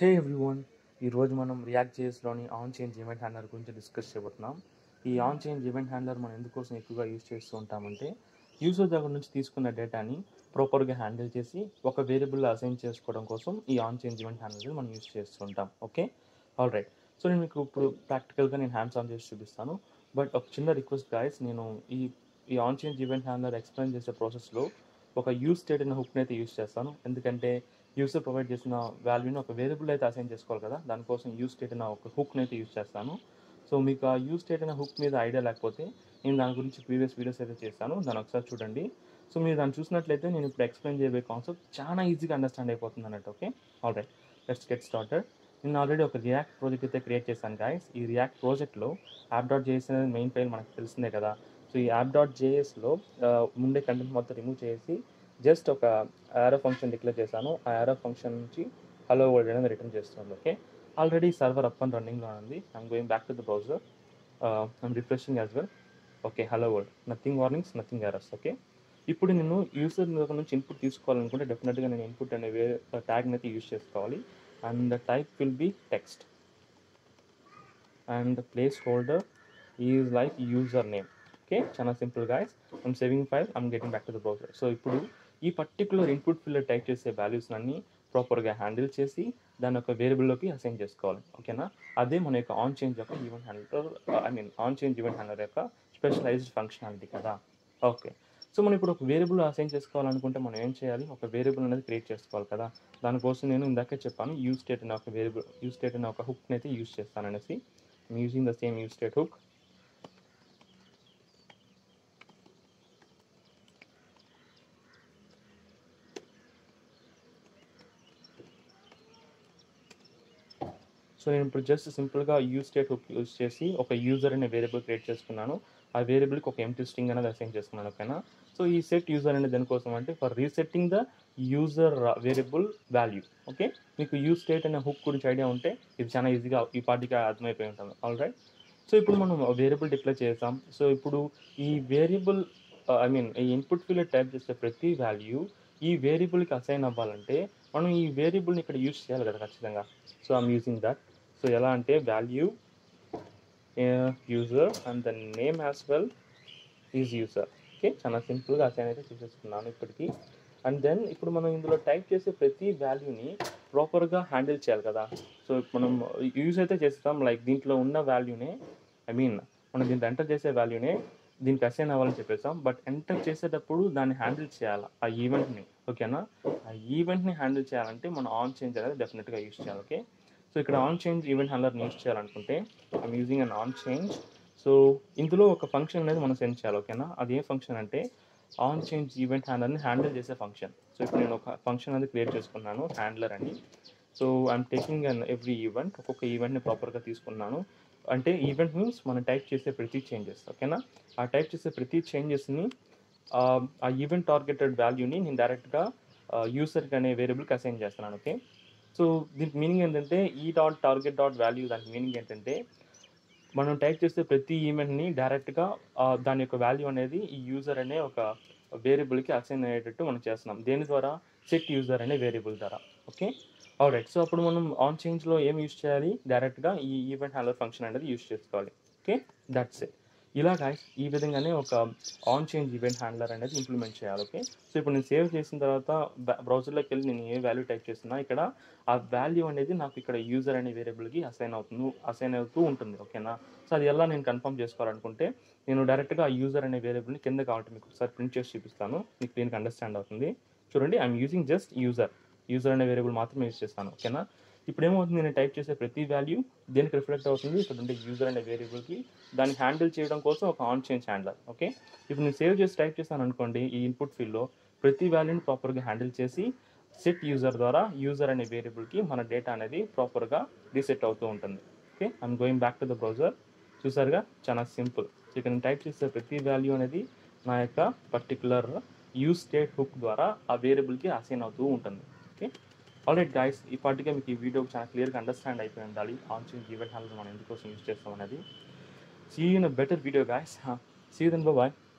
హే everyone, ఈరోజు మనం React జేఎస్లోని ఆన్ చేంజ్ ఈవెంట్ హ్యాండ్లర్ గురించి డిస్కస్ చేయబోతున్నాం. ఈ ఆన్ చేంజ్ ఈవెంట్ హ్యాండ్లర్ మనం ఎందుకోసం ఎక్కువగా యూజ్ చేస్తూ ఉంటామంటే, యూజర్ దగ్గర నుంచి తీసుకున్న డేటాని ప్రాపర్గా హ్యాండిల్ చేసి ఒక వేరియబుల్ అసైన్ చేసుకోవడం కోసం ఈ ఆన్ చేంజ్ ఈవెంట్ హ్యాండ్లర్ మనం యూజ్ చేస్తూ ఉంటాం. Okay, all right. సో నేను మీకు ఇప్పుడు ప్రాక్టికల్గా నేను హ్యాండ్స్ ఆన్ చేసి చూపిస్తాను. బట్ ఒక చిన్న రిక్వెస్ట్ గాయస్, నేను ఈ ఈ on change event handler explain చేసే ప్రాసెస్లో ఒక యూజ్ స్టేట్ అనే హుక్ని అయితే యూజ్ చేస్తాను. ఎందుకంటే యూజర్ ప్రొవైడ్ చేసిన వాల్యూని ఒక వేరియబుల్ అయితే అసైన్ చేసుకోవాలి కదా, దానికోసం యూజ్ స్టేట్ అనే ఒక హుక్ని అయితే యూజ్ చేస్తాను. సో మీకు ఆ యూజ్ స్టేట్ అనే హుక్ మీద ఐడియా లేకపోతే నేను దాని గురించి ప్రీవియస్ వీడియోస్ అయితే చేస్తాను, దాన్ని ఒకసారి చూడండి. సో మీరు దాన్ని చూసినట్లయితే నేను ఇప్పుడు ఎక్స్ప్లెయిన్ చేయబోయే కాన్సెప్ట్ చాలా ఈజీగా అండర్స్టాండ్ అయిపోతుంది అన్నట్టు. Okay, all right, let's get started. నేను ఆల్రెడీ ఒక రియాక్ట్ ప్రాజెక్ట్ అయితే క్రియేట్ చేశాను గాయస్. ఈ రియాక్ట్ ప్రాజెక్ట్లో యాప్.js అనేది మెయిన్ ఫైల్ మనకు తెలిసిందే కదా. సో ఈ యాప్.jsలో ముందే కంటెంట్ మొత్తం రిమూవ్ చేసి జస్ట్ ఒక యారో ఫంక్షన్ డిక్లేర్ చేశాను. ఆ యారో ఫంక్షన్ నుంచి హలో వరల్డ్ అనేది రిటర్న్ చేస్తుంది. Okay, already server up and రన్నింగ్లో ఉంది. I'm going back to the browser, I'm refreshing as well. Okay, hello world, nothing warnings, nothing errors. Okay, ఇప్పుడు నేను user దగ్గర నుంచి ఇన్పుట్ తీసుకోవాలనుకుంటే డెఫినెట్గా నేను ఇన్పుట్ అనే ట్యాగ్ని అయితే యూజ్ చేసుకోవాలి. And the type will be text and placeholder is like username. Okay, చాలా simple guys. I'm saving file, I'm getting back to the browser. So ఇప్పుడు ఈ పర్టికులర్ ఇన్పుట్ ఫీల్డ్ టైప్ చేసే values అన్ని ప్రాపర్గా handle చేసి దాని యొక్క వేరియబుల్లోకి assign చేసుకోవాలి. ఓకేనా, అదే మన యొక్క ఆన్ చేంజ్ యొక్క event handler, on change event handler యొక్క స్పెషలైజ్డ్ ఫంక్షనాలిటీ కదా. ఓకే, సో మనం ఇప్పుడు ఒక వేరియబుల్ అసైన్ చేసుకోవాలనుకుంటే మనం ఏం చేయాలి, ఒక వేరియబుల్ అనేది క్రియేట్ చేసుకోవాలి కదా. దానికోసం నేను ఇందాకే చెప్పాను, యూజ్ స్టేట్ అనే ఒక వేరియబుల్, యూజ్ స్టేట్ అనే ఒక హుక్ని అయితే యూజ్ చేస్తాను అనేసి. I'm using the same use state hook. So నేను ఇప్పుడు జస్ట్ సింపుల్గా యూజ్ స్టేట్ హుక్ యూజ్ చేసి ఒక యూజర్ అనే వేరియబుల్ క్రియేట్ చేసుకున్నాను. ఆ వేరియబుల్కి ఒక ఎంప్టీ స్ట్రింగ్ అనేది అసైన్ చేసుకున్నాను. ఓకేనా, సో ఈ సెట్ యూజర్ అనేది దేనికోసం అంటే for resetting the user variable value. Okay, మీకు యూజ్ స్టేట్ అనే హుక్ గురించి ఐడియా ఉంటే ఇది చాలా ఈజీగా ఈ పార్టీగా అర్థమైపోయి ఉంటుంది. ఆల్ రైట్, సో ఇప్పుడు మనం వేరియబుల్ డిక్లేర్ చేసాం. సో ఇప్పుడు ఈ వేరియబుల్ ఈ ఇన్పుట్ ఫీల్డ్ టైప్ చేసే ప్రతి వాల్యూ ఈ వేరియబుల్కి అసైన్ అవ్వాలంటే మనం ఈ వేరియబుల్ని ఇక్కడ యూజ్ చేయాలి కదా ఖచ్చితంగా. So I'm using that. So ఎలా అంటే value user and the name as well is user. Okay, చాలా సింపుల్గా అసైన్ అయితే చేసేసుకున్నాను ఇప్పటికీ. అండ్ దెన్ ఇప్పుడు మనం ఇందులో టైప్ చేసే ప్రతి వాల్యూని ప్రాపర్గా హ్యాండిల్ చేయాలి కదా. సో మనం యూజ్ అయితే చేస్తాం, లైక్ దీంట్లో ఉన్న వాల్యూనే మనం దీంట్లో ఎంటర్ చేసే వాల్యూనే దీనికి అసైన్ అవ్వాలని చెప్పేసాం. బట్ ఎంటర్ చేసేటప్పుడు దాన్ని హ్యాండిల్ చేయాలి, ఆ ఈవెంట్ని. ఓకేనా, ఆ ఈవెంట్ని హ్యాండిల్ చేయాలంటే మనం ఆన్ చేంజ్ అనేది డెఫినెట్గా యూజ్ చేయాలి. ఓకే, సో ఇక్కడ ఆన్ చేంజ్ ఈవెంట్ హ్యాండ్లర్ని యూజ్ చేయాలనుకుంటే I'm using an on change. So ఇందులో ఒక ఫంక్షన్ అనేది మనం సెండ్ చేయాలి. ఓకేనా, అది ఏ ఫంక్షన్ అంటే ఆన్ చేంజ్ ఈవెంట్ హ్యాండ్లర్ని హ్యాండిల్ చేసే ఫంక్షన్. సో ఇప్పుడు నేను ఒక ఫంక్షన్ అనేది క్రియేట్ చేసుకున్నాను, హ్యాండ్లర్ అని. So I'm taking on every event, ఒక్కొక్క ఈవెంట్ని ప్రాపర్గా తీసుకున్నాను. అంటే ఈవెంట్ మీన్స్ మనం టైప్ చేసే ప్రతి చేంజెస్. ఓకేనా, ఆ టైప్ చేసే ప్రతి చేంజెస్ని ఆ ఈవెంట్ టార్గెటెడ్ వాల్యూని నేను డైరెక్ట్గా యూజర్కి అనే వేరియబుల్కి అసైన్ చేస్తున్నాను. ఓకే, సో దీనికి మీనింగ్ ఏంటంటే e dot target dot value, దానికి మీనింగ్ ఏంటంటే మనం టైప్ చేసే ప్రతి ఈవెంట్ని డైరెక్ట్గా దాని యొక్క వాల్యూ అనేది ఈ యూజర్ అనే ఒక వేరియబుల్కి అసైన్ అయ్యేటట్టు మనం చేస్తున్నాం. దేని ద్వారా, సెట్ యూజర్ అనే వేరియబుల్ ద్వారా. Okay, all right. సో అప్పుడు మనం ఆన్ చేంజ్లో ఏం యూజ్ చేయాలి, డైరెక్ట్గా ఈ ఈవెంట్ హ్యాండ్లర్ ఫంక్షన్ అనేది యూజ్ చేసుకోవాలి. Okay, that's it. ఇలా గాయస్, ఈ విధంగానే ఒక ఆన్ చేంజ్ ఈవెంట్ హ్యాండ్లర్ అనేది ఇంప్లిమెంట్ చేయాలి. ఓకే, సో ఇప్పుడు నేను సేవ్ చేసిన తర్వాత బ్రౌజర్లోకి వెళ్ళి నేను ఏ వాల్యూ టైప్ చేస్తున్నా ఇక్కడ ఆ వాల్యూ అనేది నాకు ఇక్కడ యూజర్ అనే వేరియబుల్కి అసైన్ అవుతూ ఉంటుంది. ఓకేనా, సో అది ఎలా నేను కన్ఫర్మ్ చేసుకోవాలనుకుంటే నేను డైరెక్ట్గా ఆ యూజర్ అనే వేరియబుల్ని కింద కావాలంటే మీకు ఒకసారి ప్రింట్ చేసి చూపిస్తాను, మీకు దీనికి అండర్స్టాండ్ అవుతుంది. చూడండి, ఐఎమ్ యూజింగ్ జస్ట్ యూజర్ అనే వేరియబుల్ మాత్రమే యూజ్ చేస్తాను. ఓకేనా, ఇప్పుడు ఏమవుతుంది, నేను టైప్ చేసే ప్రతి వాల్యూ దేనికి రిఫ్లెక్ట్ అవుతుంది, ఇక్కడ ఉండే యూజర్ అనే వేరియబుల్కి. దాన్ని హ్యాండిల్ చేయడం కోసం ఒక ఆన్ చేంజ్ హ్యాండ్లర్. ఓకే, ఇప్పుడు నేను సేవ్ చేసి టైప్ చేస్తాను అనుకోండి, ఈ ఇన్పుట్ ఫీల్డ్లో ప్రతి వాల్యూని ప్రాపర్గా హ్యాండిల్ చేసి సెట్ యూజర్ ద్వారా యూజర్ అనే వేరియబుల్కి మన డేటా అనేది ప్రాపర్గా రీసెట్ అవుతూ ఉంటుంది. Okay, I'm going back to the browser. చూసారుగా, చాలా సింపుల్. సో ఇక్కడ నేను టైప్ చేసే ప్రతి వాల్యూ అనేది నా యొక్క పర్టికులర్ యూజ్ స్టేట్ హుక్ ద్వారా ఆ వేరియబుల్కి అసైన్ అవుతూ ఉంటుంది. ఓకే, ఆల్రైట్ గాయస్, ఈ పార్టీగా మీకు ఈ వీడియో చాలా క్లియర్గా అండర్స్టాండ్ అయిపోయి ఉండాలి ఆన్ చేంజ్ ఈవెంట్ హ్యాండ్లర్ మనం ఎందుకోసం యూజ్ చేస్తాం అనేది. See you in a better video guys. See you then, by.